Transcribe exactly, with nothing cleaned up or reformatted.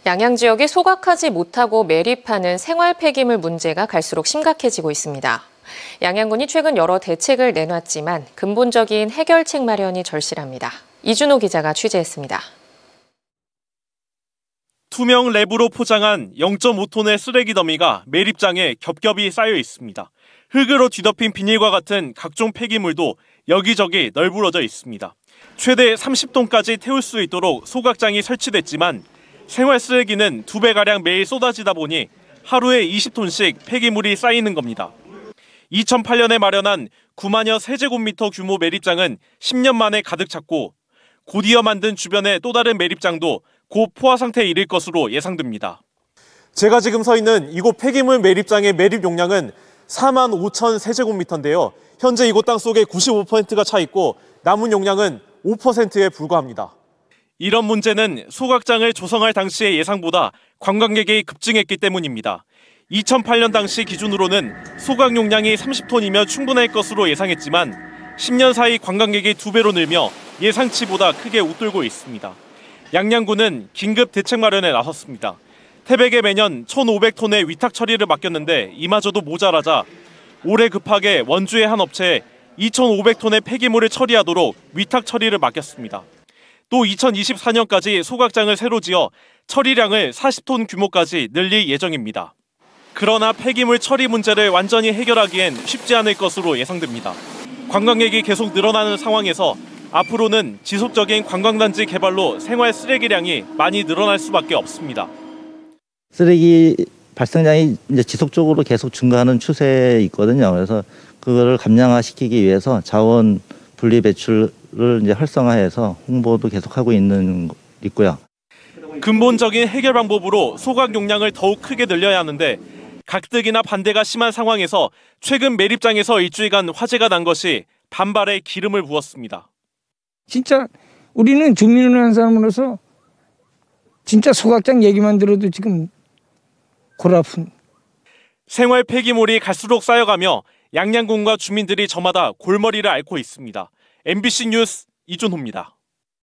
양양 지역이 소각하지 못하고 매립하는 생활 폐기물 문제가 갈수록 심각해지고 있습니다. 양양군이 최근 여러 대책을 내놨지만 근본적인 해결책 마련이 절실합니다. 이준호 기자가 취재했습니다. 투명 랩으로 포장한 영 점 오 톤의 쓰레기 더미가 매립장에 겹겹이 쌓여 있습니다. 흙으로 뒤덮인 비닐과 같은 각종 폐기물도 여기저기 널브러져 있습니다. 최대 삼십 톤까지 태울 수 있도록 소각장이 설치됐지만 생활 쓰레기는 두 배가량 매일 쏟아지다 보니 하루에 이십 톤씩 폐기물이 쌓이는 겁니다. 이천팔 년에 마련한 구만여 세제곱미터 규모 매립장은 십 년 만에 가득 찼고 곧이어 만든 주변의 또 다른 매립장도 곧 포화 상태에 이를 것으로 예상됩니다. 제가 지금 서 있는 이곳 폐기물 매립장의 매립 용량은 사만 오천 세제곱미터인데요. 현재 이곳 땅 속에 구십오 퍼센트가 차 있고 남은 용량은 오 퍼센트에 불과합니다. 이런 문제는 소각장을 조성할 당시의 예상보다 관광객이 급증했기 때문입니다. 이천팔 년 당시 기준으로는 소각 용량이 삼십 톤이면 충분할 것으로 예상했지만 십 년 사이 관광객이 두 배로 늘며 예상치보다 크게 웃돌고 있습니다. 양양군은 긴급 대책 마련에 나섰습니다. 태백에 매년 천오백 톤의 위탁 처리를 맡겼는데 이마저도 모자라자 올해 급하게 원주의 한 업체에 이천오백 톤의 폐기물을 처리하도록 위탁 처리를 맡겼습니다. 또 이천이십사 년까지 소각장을 새로 지어 처리량을 사십 톤 규모까지 늘릴 예정입니다. 그러나 폐기물 처리 문제를 완전히 해결하기엔 쉽지 않을 것으로 예상됩니다. 관광객이 계속 늘어나는 상황에서 앞으로는 지속적인 관광단지 개발로 생활 쓰레기량이 많이 늘어날 수밖에 없습니다. 쓰레기 발생량이 이제 지속적으로 계속 증가하는 추세에 있거든요. 그래서 그거를 감량화시키기 위해서 자원 분리 배출을 이제 활성화해서 홍보도 계속하고 있는 있고요. 근본적인 해결 방법으로 소각 용량을 더욱 크게 늘려야 하는데 각득이나 반대가 심한 상황에서 최근 매립장에서 일주일간 화제가 난 것이 반발에 기름을 부었습니다. 진짜 우리는 주민을 한 사람으로서 진짜 소각장 얘기만 들어도 지금 골 아픈. 생활 폐기물이 갈수록 쌓여가며 양양군과 주민들이 저마다 골머리를 앓고 있습니다. 엠비씨 뉴스 이준호입니다.